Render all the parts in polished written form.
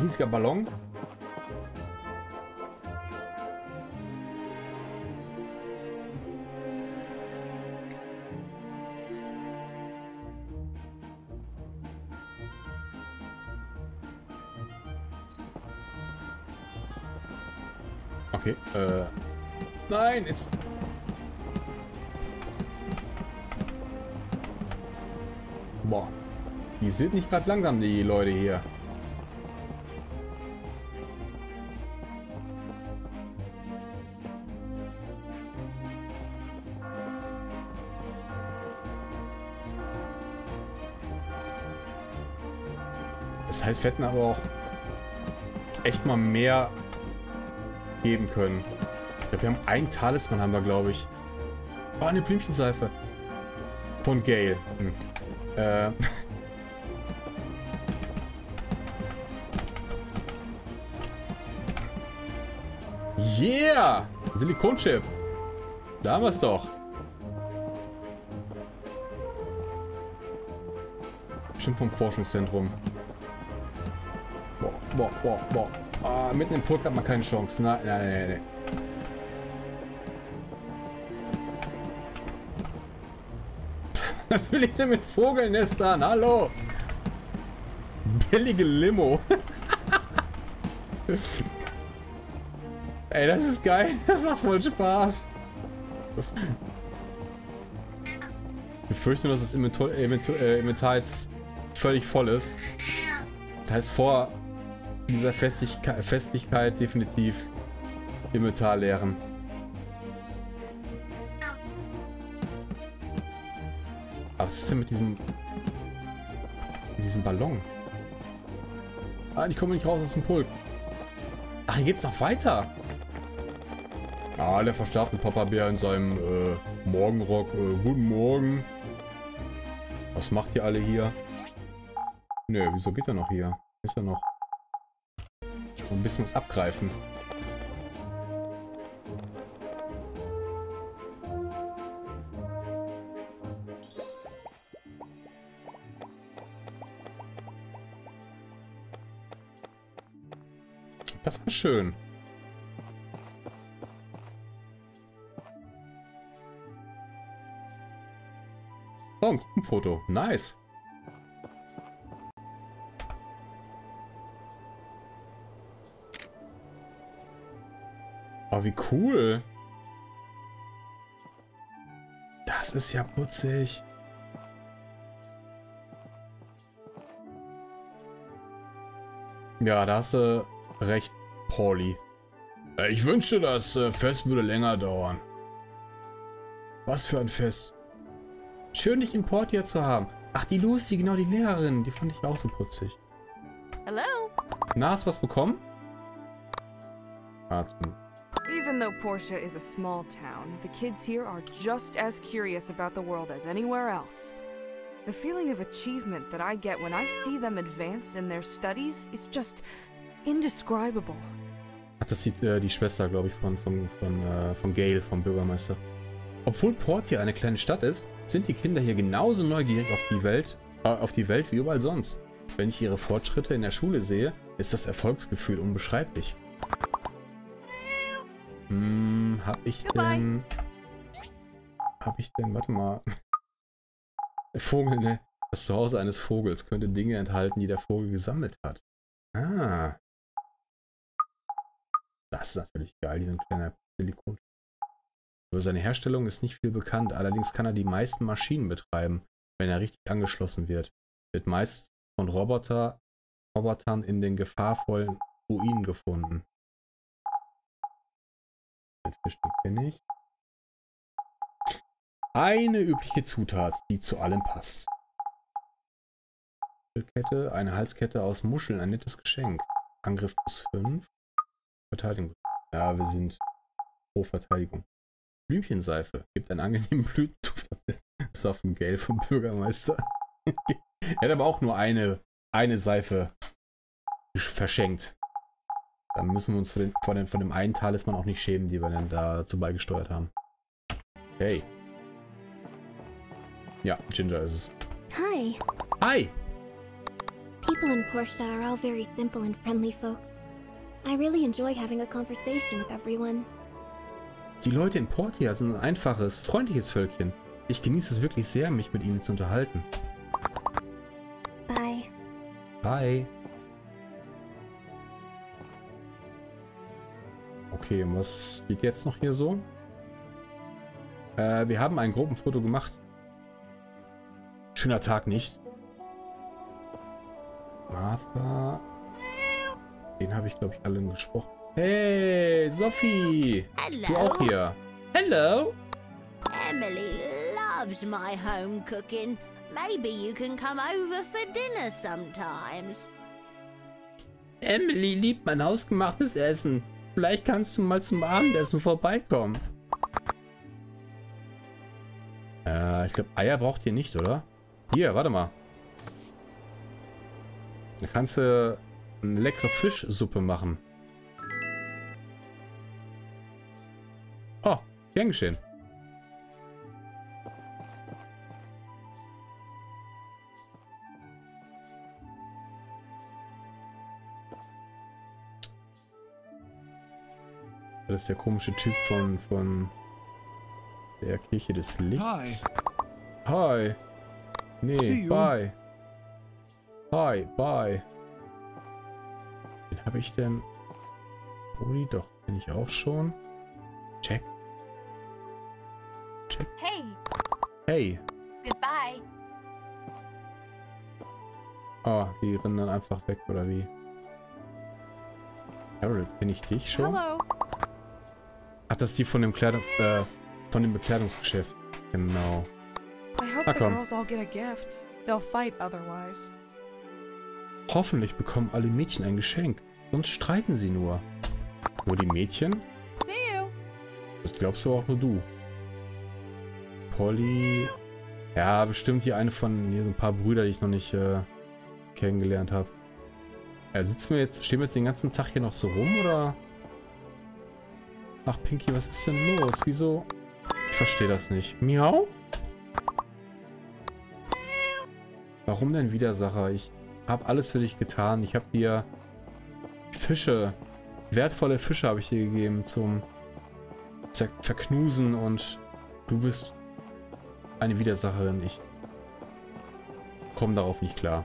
riesiger Ballon. Okay, nein, jetzt. Boah, die sind nicht gerade langsam, die Leute hier. Das heißt, wir hätten aber auch echt mal mehr geben können. Ich glaube, wir haben einen Talisman, haben wir, glaube ich. Oh, eine Blümchenseife. Von Gale. Yeah! Silikonchip. Da haben wir es doch. Bestimmt vom Forschungszentrum. Boah. Ah, mitten im Pulk hat man keine Chance. Nein. Was will ich denn mit Vogelnestern? Hallo! Billige Limo. Ey, das ist geil. Das macht voll Spaß. Ich fürchte nur, dass das Inventar jetzt völlig voll ist. Das heißt, vor dieser Festlichkeit definitiv Inventar leeren. Aber was ist denn mit diesem Ballon? Ah, ich komme nicht raus aus dem Pulk. Ach, hier geht's noch weiter. Ah, der verschlafene Papa-Bär in seinem Morgenrock. Guten Morgen. Was macht ihr alle hier? Nö, wieso geht er noch hier? Ist er noch? So ein bisschen was abgreifen. Das war schön. Oh, ein Gruppenfoto. Nice. Oh, wie cool. Das ist ja putzig. Ja, da hast du recht, Pauli. Ich wünschte, das Fest würde länger dauern. Was für ein Fest. Schön, dich in Portia zu haben. Ach, die Lucy, genau, die Lehrerin. Die fand ich auch so putzig. Hello. Na, hast du was bekommen? Warten. Even though Portia is a small town, the kids here are just as curious about the world as anywhere else. The feeling of achievement that I get when I see them advance in their studies is just indescribable. Ach, das sieht die Schwester, glaube ich, von Gale, vom Bürgermeister. Obwohl Portia eine kleine Stadt ist, sind die Kinder hier genauso neugierig auf die Welt wie überall sonst. Wenn ich ihre Fortschritte in der Schule sehe, ist das Erfolgsgefühl unbeschreiblich. Hab ich denn, warte mal. Vogel, ne? Das Zuhause eines Vogels könnte Dinge enthalten, die der Vogel gesammelt hat. Ah. Das ist natürlich geil, dieser kleine Silikon. Über seine Herstellung ist nicht viel bekannt, allerdings kann er die meisten Maschinen betreiben, wenn er richtig angeschlossen wird. Wird meist von Robotern in den gefahrvollen Ruinen gefunden. Den Fisch, den kenne ich. Eine übliche Zutat, die zu allem passt. Kette, eine Halskette aus Muscheln, ein nettes Geschenk. Angriff +5. Verteidigung. Ja, wir sind pro Verteidigung. Blümchenseife. Gibt einen angenehmen Blütenduft. Das ist auf dem Gale vom Bürgermeister. Er hat aber auch nur eine Seife verschenkt. Dann müssen wir uns von dem einen Talisman auch nicht schämen, die wir dann dazu beigesteuert haben. Okay. Ja, Ginger ist es. Hi. Hi! people in Portia are all very simple and friendly folks. I really enjoy having a conversation with everyone. Die Leute in Portia sind ein einfaches, freundliches Völkchen. Ich genieße es wirklich sehr, mich mit ihnen zu unterhalten. Bye. Bye. Okay, und was geht jetzt noch hier so? Wir haben ein Gruppenfoto gemacht. Schöner Tag, nicht? Martha. Den habe ich, glaube ich, alle gesprochen. Hey, Sophie! Hello. Du auch hier. Hello! Emily loves my home cooking. Maybe you can come over for dinner sometimes. Emily liebt mein hausgemachtes Essen. Vielleicht kannst du mal zum Abendessen vorbeikommen. Ich glaube, Eier braucht ihr nicht, oder? Hier, warte mal. Da kannst du eine leckere Fischsuppe machen. Oh, gern geschehen. Das ist der komische Typ von der Kirche des Lichts. Hi. Nee, bye. Hi, bye. Wen habe ich denn? Brody, doch, bin ich auch schon. Check. Check. Hey, Hey. goodbye. Oh, die rennen dann einfach weg, oder wie? Harold, bin ich dich schon? Hello. Ach, das ist die von dem von dem Bekleidungsgeschäft. Genau. I hope Ah, the komm. girls all get a gift. They'll fight otherwise. Hoffentlich bekommen alle Mädchen ein Geschenk. Sonst streiten sie nur. Nur die Mädchen? See you. Das glaubst du auch nur du. Polly. Ja, bestimmt hier eine von hier so ein paar Brüder, die ich noch nicht kennengelernt habe. Stehen wir jetzt den ganzen Tag hier noch so rum, oder? Ach, Pinky, was ist denn los? Wieso? Ich verstehe das nicht. Miau? Warum denn Widersacher? Ich habe alles für dich getan. Ich habe dir Fische, wertvolle Fische habe ich dir gegeben zum Verknusen und du bist eine Widersacherin. Ich komme darauf nicht klar.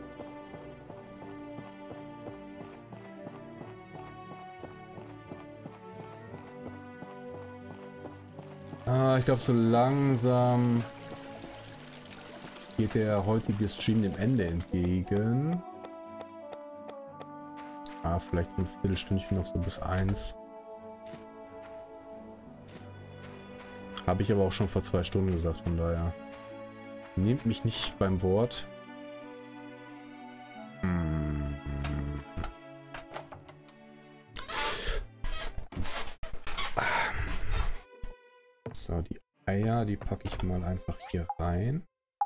Ich glaube, so langsam geht der heutige Stream dem Ende entgegen. Vielleicht so ein Viertelstündchen noch so bis 1. Habe ich aber auch schon vor 2 Stunden gesagt, von daher. Nehmt mich nicht beim Wort. So, die Eier, die packe ich mal einfach hier rein.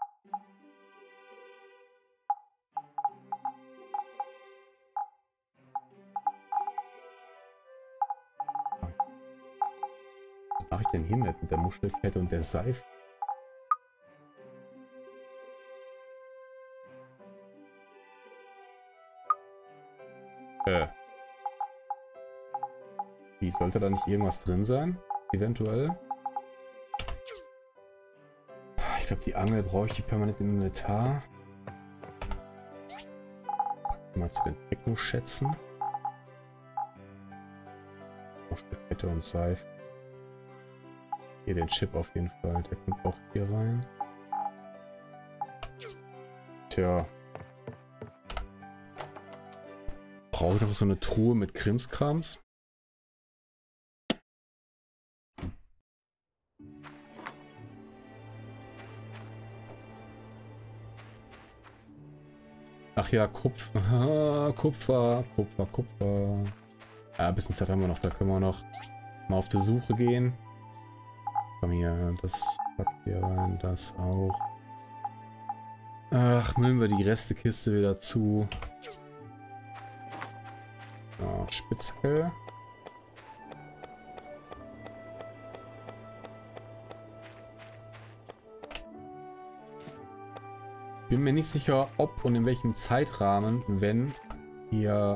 Was mache ich denn hier mit der Muschelkette und der Seife? Wie, sollte da nicht irgendwas drin sein? Eventuell? Ich glaube, die Angel brauche ich die permanent im Inventar. Mal zu den Techno-Schätzen. Muschelkette und Seife. Hier den Chip auf jeden Fall. Der kommt auch hier rein. Tja. Brauche ich noch so eine Truhe mit Krimskrams? Ach ja, Kupfer. Kupfer. Ja, ein bisschen Zeit haben wir noch. Da können wir noch mal auf die Suche gehen. Komm hier, das packt hier rein, das auch. Ach, müllen wir die Restekiste wieder zu. So, Spitzhacke. bin mir nicht sicher, ob und in welchem Zeitrahmen, wenn hier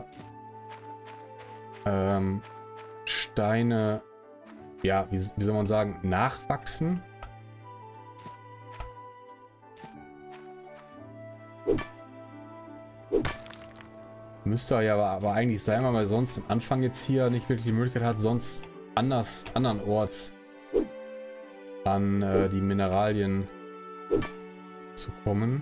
Steine, ja, wie soll man sagen, nachwachsen. Müsste ja aber eigentlich sein, weil sonst am Anfang jetzt hier nicht wirklich die Möglichkeit hat, sonst andernorts an die Mineralien zu kommen.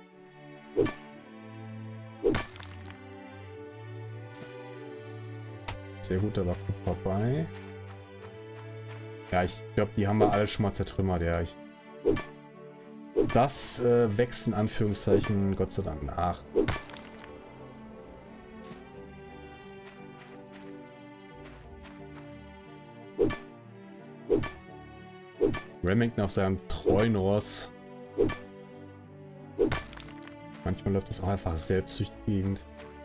Sehr gut, da war Kupfer bei. Ja, ich glaube, die haben wir alle schon mal zertrümmert, ja. Das wächst in Anführungszeichen Gott sei Dank nach. Remington auf seinem treuen Ross. Manchmal läuft es auch einfach selbst durch die Gegend.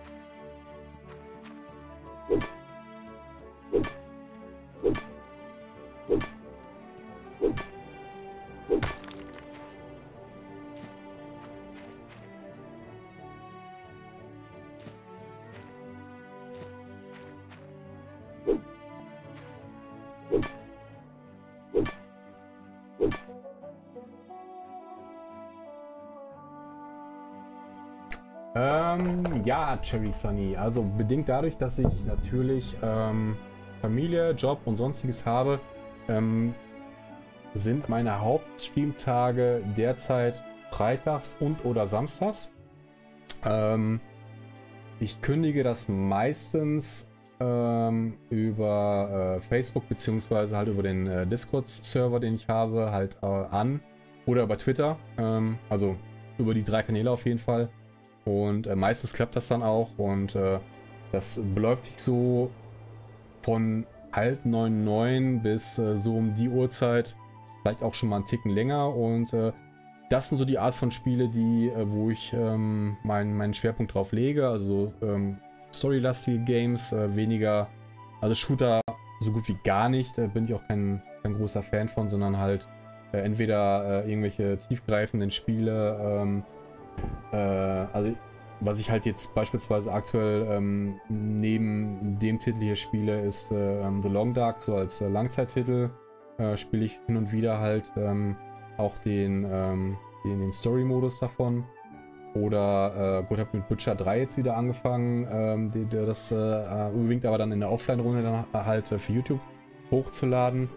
Ja, Cherry Sunny. Also bedingt dadurch, dass ich natürlich Familie, Job und sonstiges habe, sind meine Hauptstreamtage derzeit freitags und oder samstags. Ich kündige das meistens über Facebook beziehungsweise halt über den Discord-Server, den ich habe, halt an. Oder über Twitter. Also über die 3 Kanäle auf jeden Fall. Und meistens klappt das dann auch. Und das beläuft sich so von halb 9 bis so um die Uhrzeit. Vielleicht auch schon mal einen Ticken länger. Und das sind so die Art von Spiele, die, wo ich meinen Schwerpunkt drauf lege. Also storylastige Games, weniger, also Shooter so gut wie gar nicht. Da bin ich auch kein großer Fan von, sondern halt entweder irgendwelche tiefgreifenden Spiele. Also was ich halt jetzt beispielsweise aktuell neben dem Titel hier spiele, ist The Long Dark, so als Langzeittitel. Spiele ich hin und wieder halt auch den Story-Modus davon. Oder gut, habe mit Butcher 3 jetzt wieder angefangen, das unbedingt aber dann in der Offline-Runde dann halt für YouTube hochzuladen.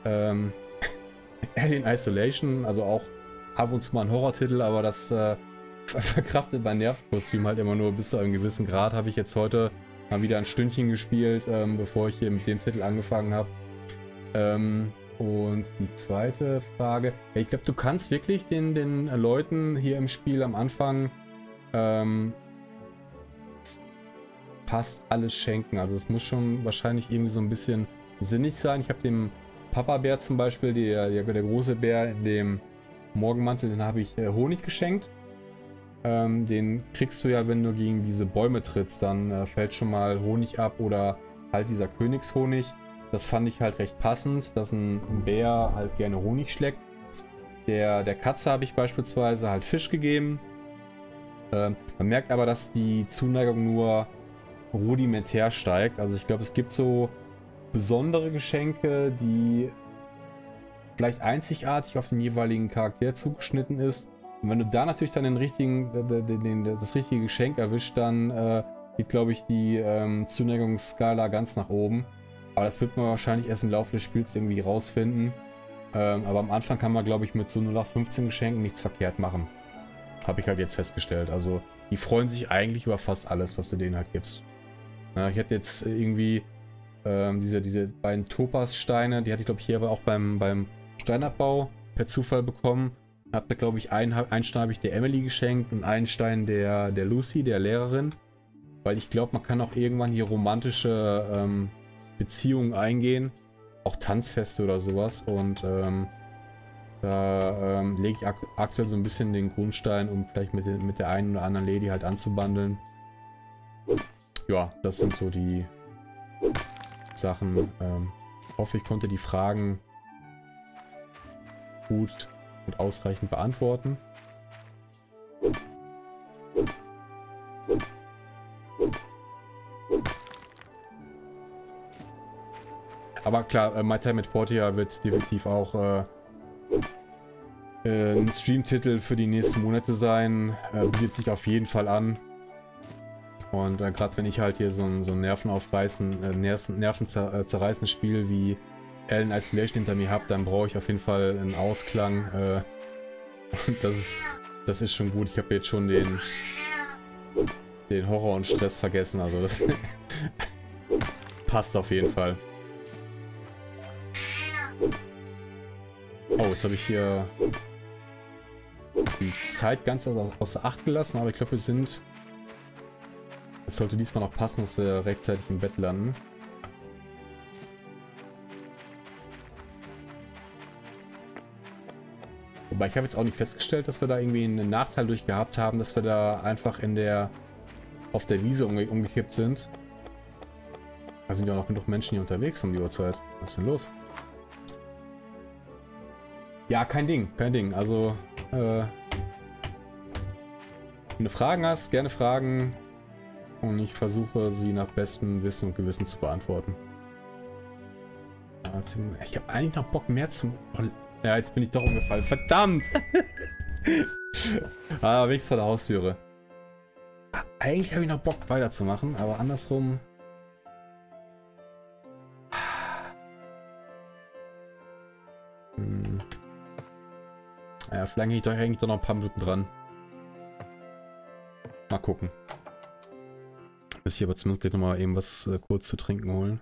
Alien Isolation, also auch ab und zu mal ein Horrortitel, aber das verkraftet mein Nervenkostüm halt immer nur bis zu einem gewissen Grad. Habe ich jetzt heute mal wieder ein Stündchen gespielt, bevor ich hier mit dem Titel angefangen habe. Und die zweite Frage, ja, ich glaube, du kannst wirklich den Leuten hier im Spiel am Anfang fast alles schenken. Also es muss schon wahrscheinlich irgendwie so ein bisschen sinnig sein. Ich habe dem Papa-Bär zum Beispiel, der große Bär in dem Morgenmantel, den habe ich Honig geschenkt. Den kriegst du ja, wenn du gegen diese Bäume trittst, dann fällt schon mal Honig ab oder halt dieser Königshonig. Das fand ich halt recht passend, dass ein Bär halt gerne Honig schleckt. Der Katze habe ich beispielsweise halt Fisch gegeben. Man merkt aber, dass die Zuneigung nur rudimentär steigt. Also ich glaube, es gibt so besondere Geschenke, die vielleicht einzigartig auf den jeweiligen Charakter zugeschnitten ist. Und wenn du da natürlich dann das richtige Geschenk erwischt, dann geht, glaube ich, die Zuneigungsskala ganz nach oben. Aber das wird man wahrscheinlich erst im Laufe des Spiels irgendwie rausfinden. Aber am Anfang kann man, glaube ich, mit so 0815 Geschenken nichts verkehrt machen. Habe ich halt jetzt festgestellt. Also die freuen sich eigentlich über fast alles, was du denen halt gibst. Ja, ich hatte jetzt irgendwie diese beiden Topaz-Steine, die hatte ich, glaube ich, hier aber auch beim Steinabbau per Zufall bekommen. Hab da, glaube ich, einen Stein habe ich der Emily geschenkt und einen Stein der Lucy, der Lehrerin. Weil ich glaube, man kann auch irgendwann hier romantische Beziehungen eingehen. Auch Tanzfeste oder sowas. Und da lege ich aktuell so ein bisschen den Grundstein, um vielleicht mit der einen oder anderen Lady halt anzubandeln. Ja, das sind so die Sachen. Ich hoffe, ich konnte die Fragen gut und ausreichend beantworten. Aber klar, My Time at Portia wird definitiv auch ein Streamtitel für die nächsten Monate sein. Bietet sich auf jeden Fall an. Und gerade wenn ich halt hier so ein nervenzerreißendes Spiel wie Alien Isolation hinter mir habe, dann brauche ich auf jeden Fall einen Ausklang. Und das ist schon gut. Ich habe jetzt schon den Horror und Stress vergessen. Also das passt auf jeden Fall. Oh, jetzt habe ich hier die Zeit ganz außer Acht gelassen, aber ich glaube, es sollte diesmal noch passen, dass wir rechtzeitig im Bett landen. Wobei ich habe jetzt auch nicht festgestellt, dass wir da irgendwie einen Nachteil durch gehabt haben, dass wir da einfach auf der Wiese umgekippt sind. Da sind ja auch noch genug Menschen hier unterwegs um die Uhrzeit. Was ist denn los? Ja, kein Ding. Also, wenn du Fragen hast, gerne fragen. Und ich versuche, sie nach bestem Wissen und Gewissen zu beantworten. Ich habe eigentlich noch Bock mehr zu... Ja, jetzt bin ich doch umgefallen. Verdammt! Wenigstens vor der Haustüre. Eigentlich habe ich noch Bock weiterzumachen, aber andersrum... Ja, vielleicht hänge ich doch eigentlich noch ein paar Minuten dran. Mal gucken. Muss ich aber zumindest gleich nochmal eben was kurz zu trinken holen.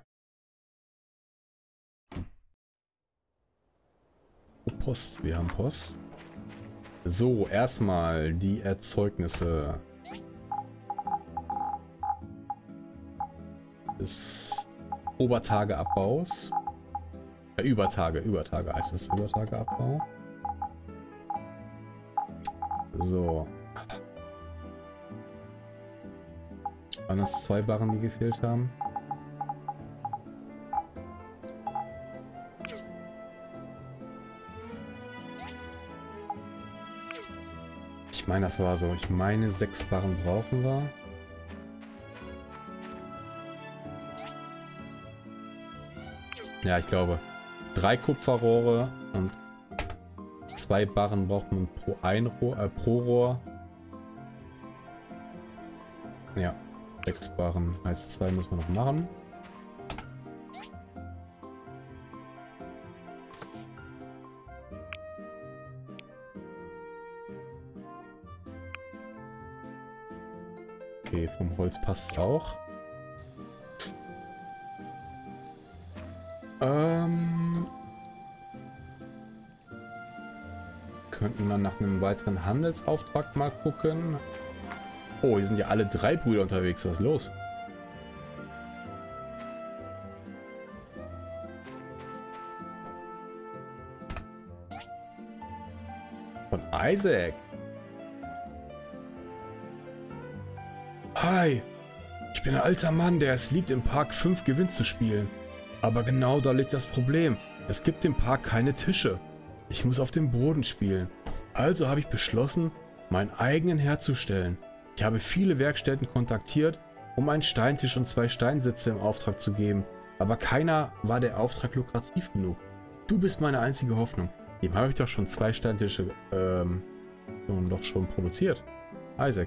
Oh, Post. Wir haben Post. So, erstmal die Erzeugnisse des Obertageabbaus. Übertage heißt es. Übertageabbau. So. Waren das 2 Barren, die gefehlt haben? Ich meine, das war so. Ich meine, 6 Barren brauchen wir. Ja, ich glaube. 3 Kupferrohre und 2 Barren braucht man pro Rohr. Ja, 6 Barren heißt 2 müssen wir noch machen. Okay, vom Holz passt es auch. Könnten wir nach einem weiteren Handelsauftrag mal gucken. Oh, hier sind ja alle 3 Brüder unterwegs. Was ist los? Von Isaac. Hi. Ich bin ein alter Mann, der es liebt, im Park 5 Gewinn zu spielen. Aber genau da liegt das Problem. Es gibt im Park keine Tische. Ich muss auf dem Boden spielen. Also habe ich beschlossen, meinen eigenen herzustellen. Ich habe viele Werkstätten kontaktiert, um einen Steintisch und 2 Steinsitze im Auftrag zu geben. Aber keiner war der Auftrag lukrativ genug. Du bist meine einzige Hoffnung. Dem habe ich doch schon 2 Steintische schon produziert. Isaac.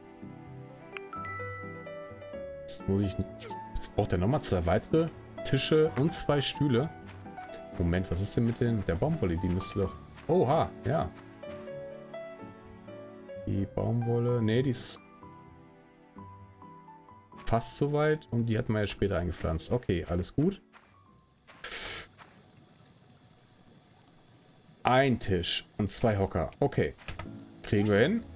Jetzt braucht er nochmal 2 weitere Tische und 2 Stühle. Moment, was ist denn mit der Baumwolle? Die müsste doch... Oha, ja. Die Baumwolle... Ne, die ist fast soweit und die hatten wir ja später eingepflanzt. Okay, alles gut. Ein Tisch und 2 Hocker. Okay. Kriegen wir hin.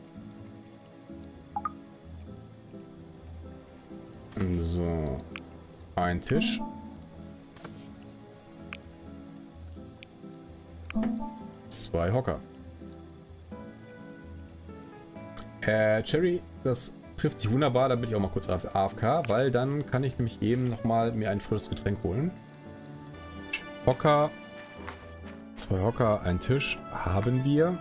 So. Ein Tisch. Zwei Hocker. Cherry, das trifft sich wunderbar. Da bin ich auch mal kurz auf AFK, weil dann kann ich nämlich eben nochmal mir ein frisches Getränk holen. Hocker. 2 Hocker, ein Tisch haben wir.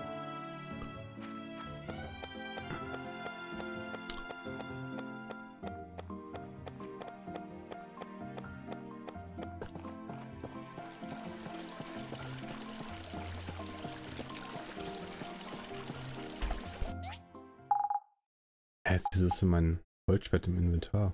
Wieso ist denn mein Holzschwert im Inventar?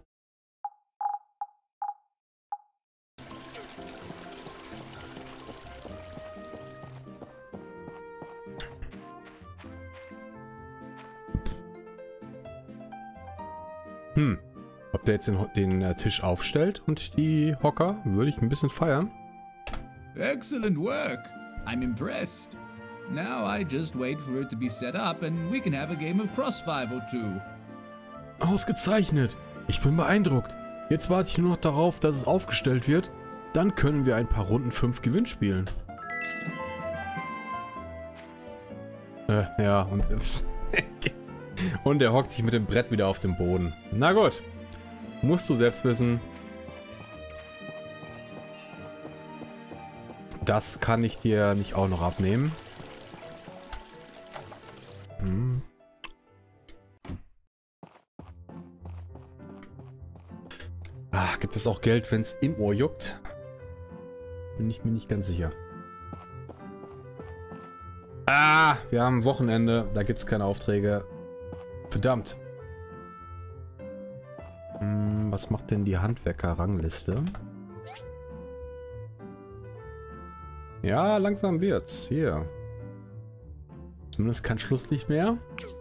Ob der jetzt den Tisch aufstellt und die Hocker, würde ich ein bisschen feiern. Excellent work. I'm impressed. Now I just wait for it to be set up and we can have a game of Cross 5 or 2. Ausgezeichnet. Ich bin beeindruckt. Jetzt warte ich nur noch darauf, dass es aufgestellt wird. Dann können wir ein paar Runden 5 Gewinn spielen. Ja, und... und er hockt sich mit dem Brett wieder auf dem Boden. Na gut. Musst du selbst wissen. Das kann ich dir nicht auch noch abnehmen. Gibt es auch Geld, wenn es im Ohr juckt? Bin ich mir nicht ganz sicher. Wir haben Wochenende. Da gibt es keine Aufträge. Verdammt. Was macht denn die Handwerker-Rangliste? Ja, langsam wird's. Hier. Zumindest kein Schlusslicht mehr.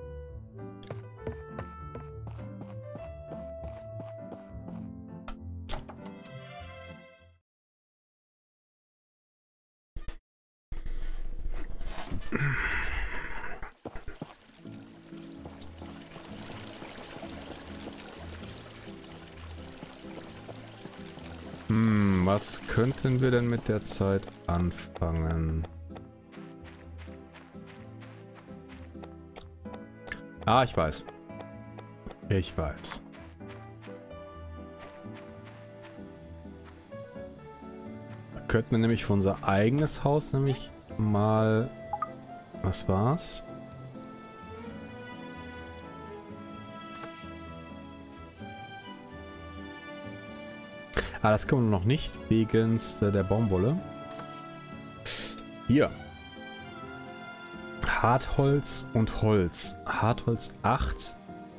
Was könnten wir denn mit der Zeit anfangen? Ich weiß. Ich weiß. Da könnten wir nämlich für unser eigenes Haus nämlich mal... Was war's? Das können wir noch nicht, wegen der Baumwolle. Hier. Hartholz und Holz. Hartholz 8.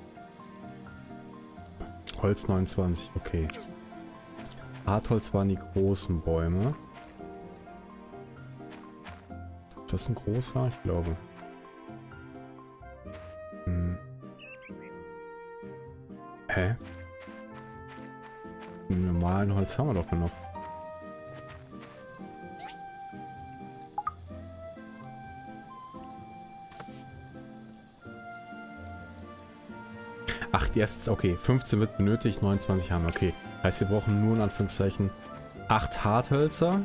Holz 29, okay. Hartholz waren die großen Bäume. Ist das ein großer? Ich glaube. Hä? Im normalen Holz haben wir doch genug. Die erste, okay, 15 wird benötigt, 29 haben wir, okay. Heißt, wir brauchen nur in Anführungszeichen 8 Harthölzer.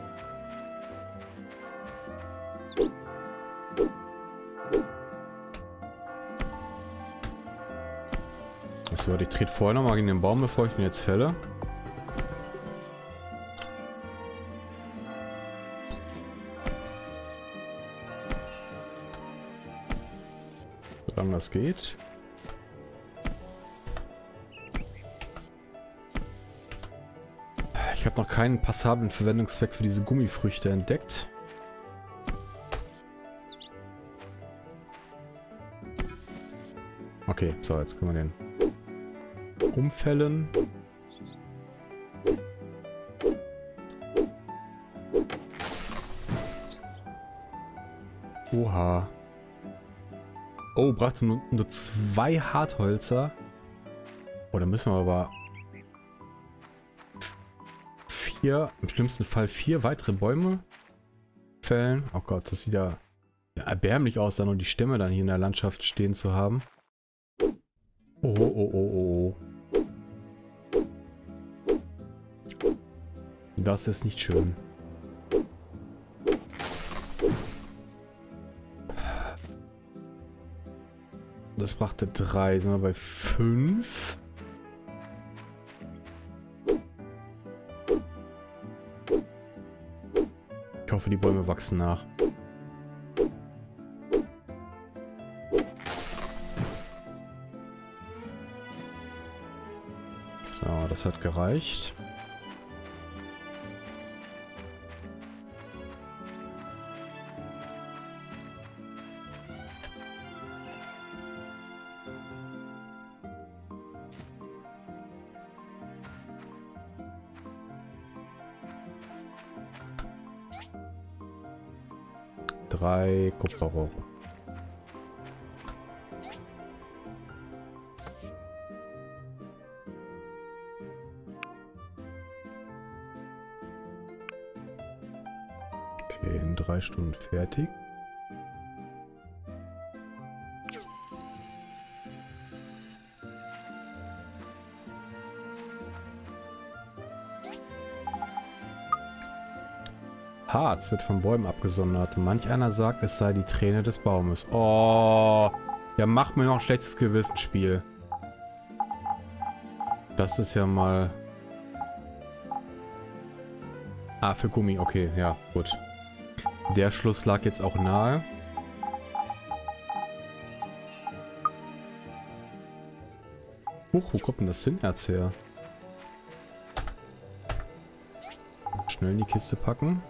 So, ich trete vorher noch mal gegen den Baum, bevor ich ihn jetzt fälle. Solange das geht. Ich habe noch keinen passablen Verwendungszweck für diese Gummifrüchte entdeckt. Okay, so, jetzt können wir den umfällen. Oha. Oh, brachte nur 2 Harthölzer. Oh, da müssen wir aber... im schlimmsten Fall 4 weitere Bäume fällen. Oh Gott, das sieht ja erbärmlich aus, da nur die Stämme dann hier in der Landschaft stehen zu haben. Oh, oh, oh, oh, oh. Das ist nicht schön. Das brachte 3. Sind wir bei 5? Ich hoffe, die Bäume wachsen nach. So, das hat gereicht. 3 Kupferrohre. Okay, in 3 Stunden fertig. Harz wird von Bäumen abgesondert. Manch einer sagt, es sei die Träne des Baumes. Oh, ja, macht mir noch ein schlechtes Gewissen, Spiel. Das ist ja mal... Ah, für Gummi, okay, ja, gut. Der Schluss lag jetzt auch nahe. Huch, wo kommt denn das Sinnerz her? Schnell in die Kiste packen.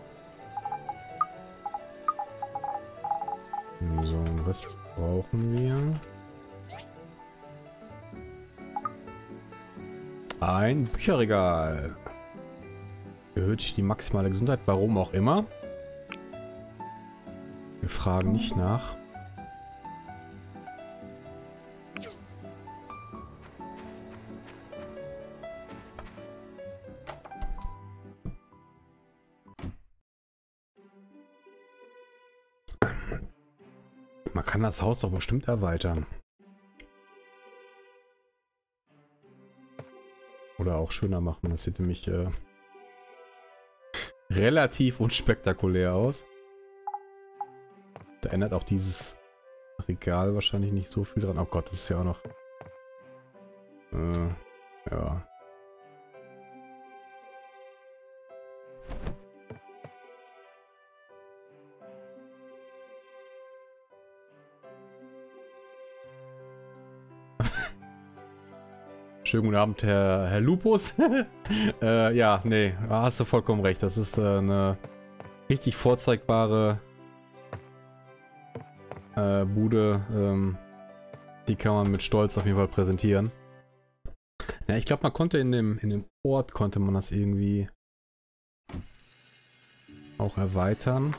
So, was brauchen wir? Ein Bücherregal. Erhöht sich die maximale Gesundheit, warum auch immer. Wir fragen nicht nach. Man kann das Haus doch bestimmt erweitern. Oder auch schöner machen. Das sieht nämlich relativ unspektakulär aus. Da ändert auch dieses Regal wahrscheinlich nicht so viel dran. Oh Gott, das ist ja auch noch... ja. Schönen guten Abend, Herr Lupus. Ja, nee, hast du vollkommen recht. Das ist eine richtig vorzeigbare Bude. Die kann man mit Stolz auf jeden Fall präsentieren. Ja, ich glaube, man konnte in dem Ort konnte man das irgendwie auch erweitern.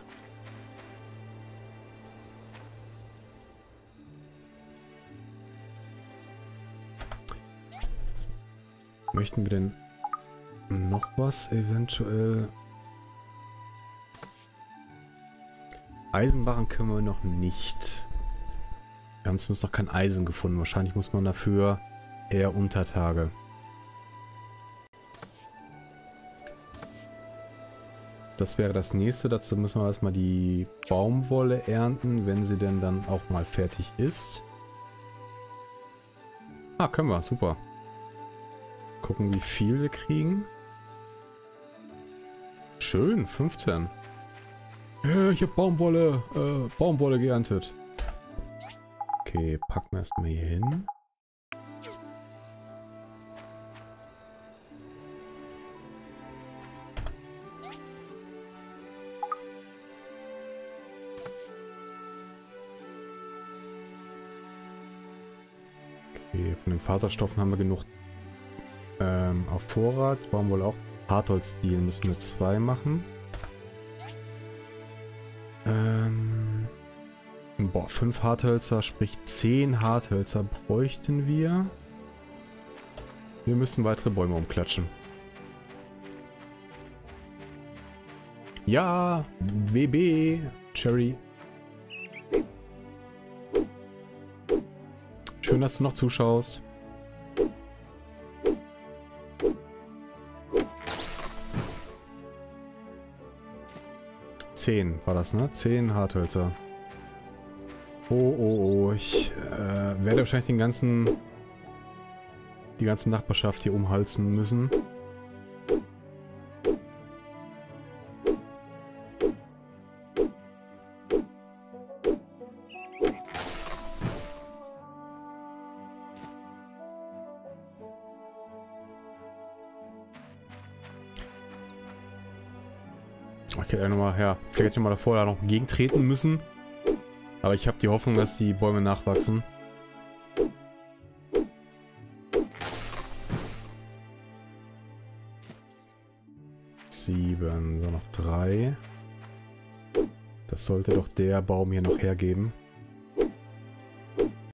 Möchten wir denn noch was eventuell? Eisenbarren können wir noch nicht. Wir haben zumindest noch kein Eisen gefunden. Wahrscheinlich muss man dafür eher unter Tage. Das wäre das nächste. Dazu müssen wir erstmal die Baumwolle ernten, wenn sie denn dann auch mal fertig ist. Ah, können wir. Super. Gucken, wie viel wir kriegen. Schön, 15. Ich habe Baumwolle geerntet. Okay, packen wir erstmal hier hin. Okay, von den Faserstoffen haben wir genug auf Vorrat. Baumwolle auch. Hartholzdiel müssen wir 2 machen. Boah, 5 Harthölzer, sprich 10 Harthölzer bräuchten wir. Wir müssen weitere Bäume umklatschen. Ja, WB, Cherry. Schön, dass du noch zuschaust. War das, ne? 10 Harthölzer. Oh. Ich werde wahrscheinlich die ganze Nachbarschaft hier umhalsen müssen. Ich hätte nochmal, ja, vielleicht hätte ich mal davor da noch gegentreten müssen. Aber ich habe die Hoffnung, dass die Bäume nachwachsen. Sieben, so noch 3. Das sollte doch der Baum hier noch hergeben.